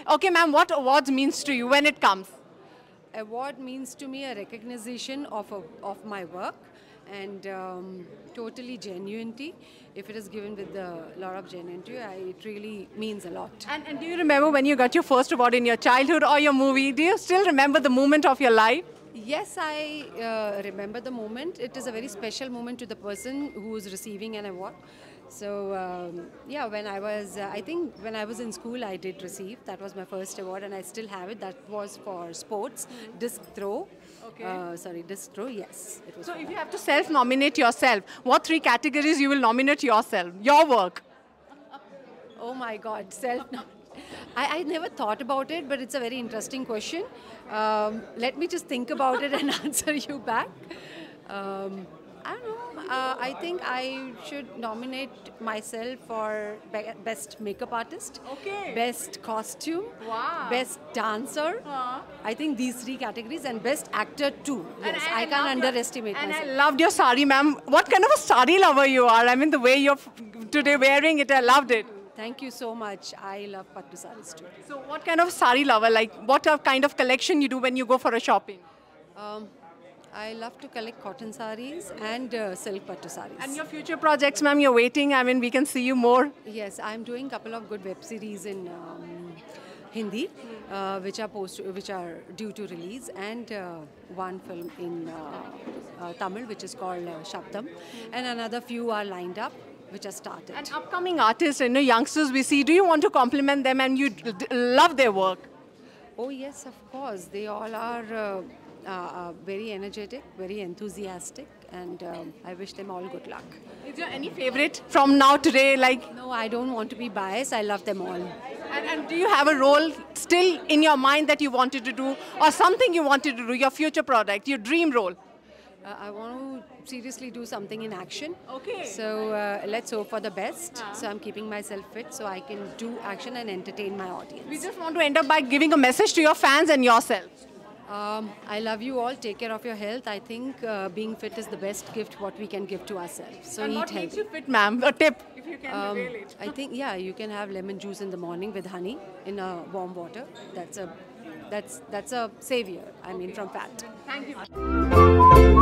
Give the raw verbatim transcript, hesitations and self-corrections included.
Okay, ma'am, what awards means to you when it comes? Award means to me a recognition of, a, of my work and um, totally genuinity. If it is given with a lot of genuinity, I, it really means a lot. And, and do you remember when you got your first award in your childhood or your movie? Do you still remember the moment of your life? Yes, I uh, remember the moment. It is a very special moment to the person who is receiving an award. So um, yeah, when I was, uh, I think when I was in school, I did receive. That was my first award, and I still have it. That was for sports, disc throw. Okay. Uh, sorry, disc throw. Yes, it was. So for if that. you have to self-nominate yourself, what three categories you will nominate yourself? Your work. Oh my God, self. I, I never thought about it, but it's a very interesting question. Um, let me just think about it and answer you back. Um, I don't know. Uh, I think I should nominate myself for be best makeup artist, Okay. best costume, Wow. best dancer. Uh-huh. I think these three categories, and best actor too. And Yes, I I, can't love your- underestimate and myself. I loved your sari, ma'am. What kind of a sari lover you are? I mean, the way you're f- today wearing it, I loved it. Thank you so much. I love Pattu sarees too. So what kind of sari lover? Like, what kind of collection you do when you go for a shopping? Um, I love to collect cotton sarees and uh, silk pattu sarees. And your future projects, ma'am, you're waiting. I mean, we can see you more. Yes, I'm doing a couple of good web series in um, Hindi, uh, which are post, which are due to release, and uh, one film in uh, uh, Tamil, which is called uh, Shabdam, and another few are lined up, which are started. And upcoming artists, you know, youngsters we see, do you want to compliment them and you d- d- love their work? Oh yes, of course. They all are uh, uh, uh, very energetic, very enthusiastic, and um, I wish them all good luck. Is there any favorite from now today? Like, No, I don't want to be biased. I love them all. and, and do you have a role still in your mind that you wanted to do, or something you wanted to do, your future product, your dream role? Uh, I want to seriously do something in action. Okay. So uh, let's hope for the best. So I'm keeping myself fit so I can do action and entertain my audience. We just want to end up by giving a message to your fans and yourself. Um, I love you all. Take care of your health. I think uh, being fit is the best gift what we can give to ourselves. So And eat what makes healthy. you fit, ma'am? A tip, if you can Um, reveal it. I think yeah, you can have lemon juice in the morning with honey in a warm water. That's a that's that's a savior. I mean, from fat. Thank you.